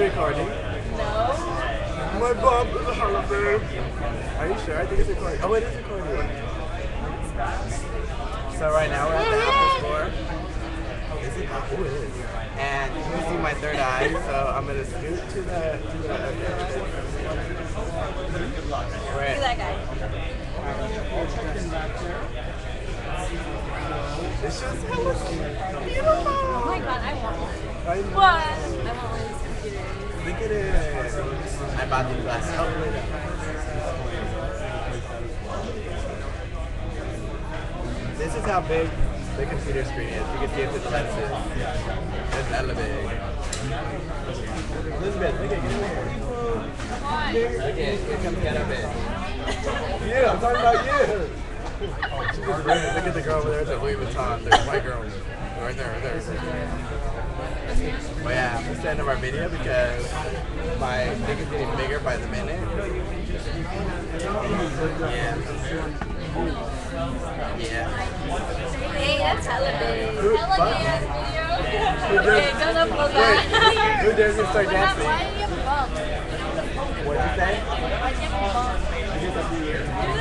recording. No. My bump is a hella babe. Are you sure? I think it's recording. Oh, it is recording. So right now we're at the Apple store. Is it? Oh, it is. And you can see my third eye, so I'm gonna scoot to the okay. Look at that guy. It's just hella beautiful. Oh my god, I want one. I know. What? I want one of these computers. Look at it. I bought these last couple of days. This is how big the computer screen is. You can see it through the lenses. It's hella big. Elizabeth, look at you here. Okay, here comes Annabeth. Yeah, I'm talking about you. Look at the girl over there. It's a Louis Vuitton. There's a white girl. Right there, right there. But yeah, this is the end of our video because my thing is getting bigger by the minute. Yeah. Yeah. Hey, that's hella big. Who- Hella what? big ass video. Who Okay, dares- don't upload Wait, that. who dares to start dancing? Why do you have bumps? What'd you say? Why do you have bumps? I guess a few years.